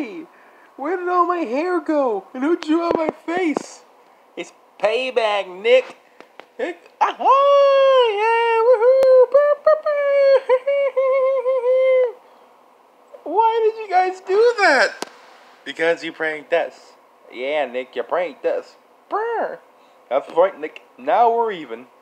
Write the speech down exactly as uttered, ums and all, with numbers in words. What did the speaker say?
Hey! Where did all my hair go? And who drew on my face? It's Payback, Nick. Nick. Ah, yeah, woohoo! Why did you guys do that? Because you pranked us. Yeah, Nick, you pranked us. Brr. That's right, Nick. Now we're even.